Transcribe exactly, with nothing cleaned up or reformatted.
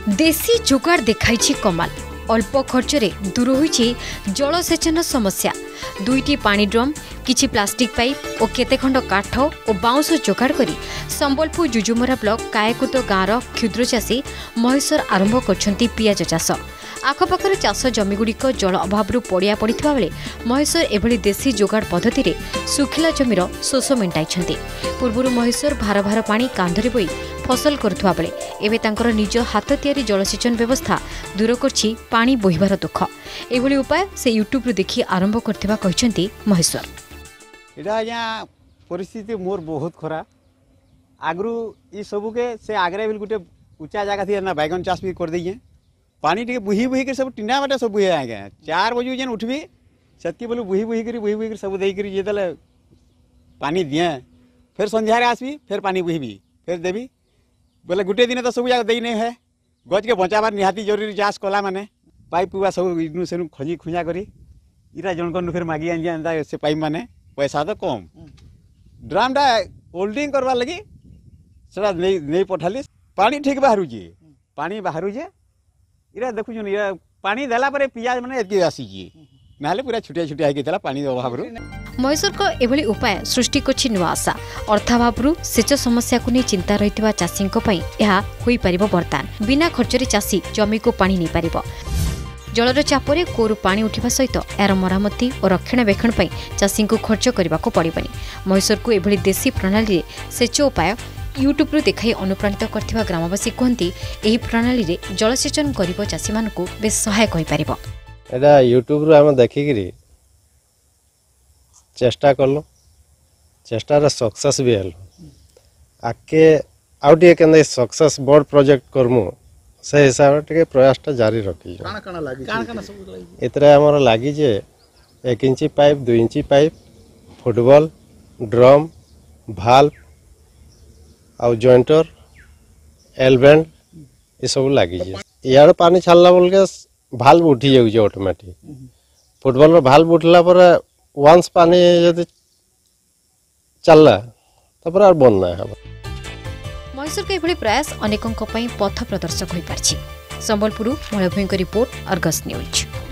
देशी जोगाड़ देखाई कमाल अल्प खर्च रे दूर होईछि जलसेचन समस्या। दुईटी पानी ड्रम किछि प्लास्टिक पाइप और केते खंड काठ और बाउंस जोगाड़ करी संबलपुर जुजुमरा ब्लॉक कायकुत गाँव क्षुद्र चाषी महेश्वर आरंभ करछंती पियाज चाष। आखपाखर चाष जमीगुड़िक जल अभाव पड़िया पड़ता बेले महेश्वर एभली देशी जोगाड़ पद्धति रे सुखिला जमीर शोष मेटाई। पूर्व महेश्वर भार भार पानी कांधरे बोई फसल करुवा बेले एवं तांकर निज हाथ तियारी जलसेचन व्यवस्था दूर करछि पानी बोहिबार दुख। एभली उपाय से यूट्यूब रू देखि आरंभ करथिबा कहिसंती महेश्वर। इटा आज्ञा परिस्थिति मोर बहुत खरा आगरू ई सबू के से आगरे भी गोटे ऊंचा जगह थी ना बैगन चाष भी कर दीजिए पानी टे बुही बुही कर सब टीना बाटे सब बुहे आगे चार बजे जेन उठबी सेतकी बोलू बुही बुही कर बुही बुही कर सब देकर जेदे पानी दिए फिर संध्यारे आसबी फिर पानी बुहबी फिर देवी बोले गोटे दिन तो सब जगह दे नहीं है गज के बचाबार निहाती जरूरी चाष कला माने पाइप पुआ सब इनू से खजी खुंजा करी इरा जनक फिर मागी आनी से पाइप माने पैसा तो कम ड्रामटा होल्डिंग करवार लगी सेटा नहीं नहीं पठाली पानी ठीक बाहर पानी बाहर इरा देखु इरा पानी देला परे पियाज माने एतकी आसी नाले पूरा छुटिया छुटिया होता पानी अभाव। महेश्वर को एभली उपाय सृष्टि करछि नुआ आशा। अर्थाभाव सेच समस्या को नहीं चिंता रही चाषी बर्तमान बिना खर्चरे चाषी जमी को पानी नहीं पारिबो। जलर चापरे कोरु पानी उठा सहित यार मरामती और रक्षणाबेक्षण चाषी को खर्च करने को पड़बनी। महेश्वर को एभली देशी प्रणाली सेच उपाय यूट्यूब रू देखाई अनुप्राणित करथिबा ग्रामवासी कहती एही प्रणाली रे जलसेचन करिबो चाषी मानकु बेस सहायक होई परिबो। एटा यूट्यूब रू हम देखिकरी चेष्टा कलो चेष्टा रे सक्सेस भी हल आके आउटे केने सक्सेस बोर्ड प्रोजेक्ट करमु से हिसाब टे प्रयासटा जारी रखी काना काना लागी काना काना सब लागी एतरे हमर लागी जे एक इंची पाइप दो इंची पाइप फुटबॉल ड्रम भाल्व आउ जॉइंटर एलबेंड ये सब लगी यार पानी छाड़ला बोल के भाल्व उठी जाऊँ ऑटोमेटिक फुटबॉल भाल्व उठला पर वंस पानी यदि चलला तब और बंद ना है। महेश्वर के एभली प्रयास अनेकों पथ प्रदर्शक हो पारछि। संबलपुर मलभूमि रिपोर्ट अर्गस न्यूज।